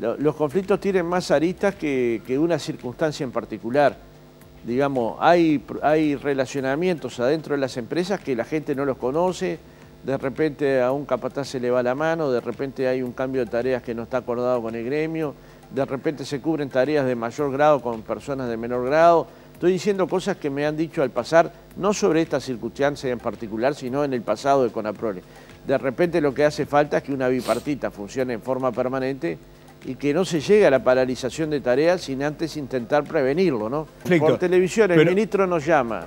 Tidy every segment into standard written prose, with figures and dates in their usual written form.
Los conflictos tienen más aristas que una circunstancia en particular. Digamos, hay relacionamientos adentro de las empresas que la gente no los conoce, de repente a un capataz se le va la mano, de repente hay un cambio de tareas que no está acordado con el gremio, de repente se cubren tareas de mayor grado con personas de menor grado. Estoy diciendo cosas que me han dicho al pasar, no sobre esta circunstancia en particular, sino en el pasado de Conaprole. De repente lo que hace falta es que una bipartita funcione en forma permanente y que no se llegue a la paralización de tareas sin antes intentar prevenirlo, ¿no? Perfecto. Por televisión el ministro nos llama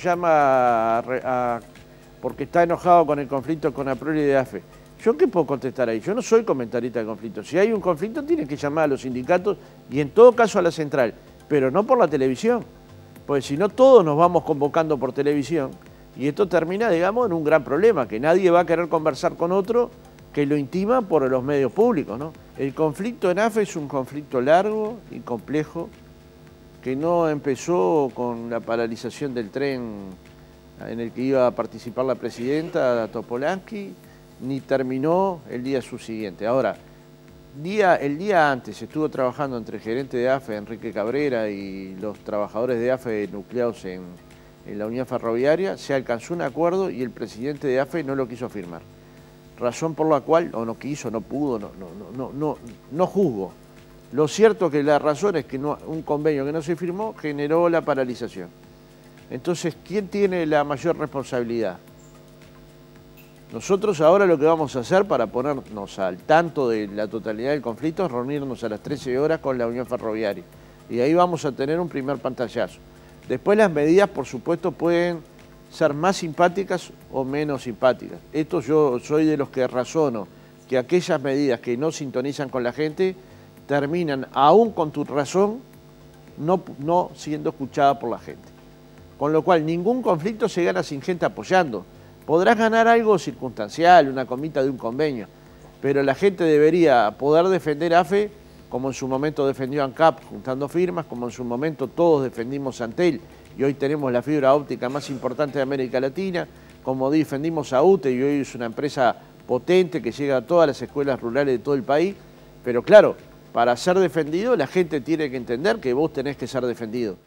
porque está enojado con el conflicto con Conaprole y de AFE. ¿Yo qué puedo contestar ahí? Yo no soy comentarista de conflicto. Si hay un conflicto tiene que llamar a los sindicatos y en todo caso a la central, pero no por la televisión, porque si no todos nos vamos convocando por televisión y esto termina, digamos, en un gran problema, que nadie va a querer conversar con otro que lo intima por los medios públicos, ¿no? El conflicto en AFE es un conflicto largo y complejo que no empezó con la paralización del tren en el que iba a participar la presidenta Topolansky, ni terminó el día subsiguiente. Ahora, el día antes estuvo trabajando entre el gerente de AFE, Enrique Cabrera, y los trabajadores de AFE nucleados en la Unión Ferroviaria, se alcanzó un acuerdo y el presidente de AFE no lo quiso firmar. Razón por la cual, o no quiso, no pudo, no juzgo. Lo cierto que la razón es que un convenio que no se firmó generó la paralización. Entonces, ¿quién tiene la mayor responsabilidad? Nosotros ahora lo que vamos a hacer para ponernos al tanto de la totalidad del conflicto es reunirnos a las 13 horas con la Unión Ferroviaria. Y ahí vamos a tener un primer pantallazo. Después las medidas, por supuesto, pueden ser más simpáticas o menos simpáticas. Esto yo soy de los que razono que aquellas medidas que no sintonizan con la gente terminan, aún con tu razón, no siendo escuchada por la gente. Con lo cual, ningún conflicto se gana sin gente apoyando. Podrás ganar algo circunstancial, una comita de un convenio, pero la gente debería poder defender AFE como en su momento defendió ANCAP juntando firmas, como en su momento todos defendimos Antel y hoy tenemos la fibra óptica más importante de América Latina, como defendimos a UTE y hoy es una empresa potente que llega a todas las escuelas rurales de todo el país, pero claro, para ser defendido la gente tiene que entender que vos tenés que ser defendido.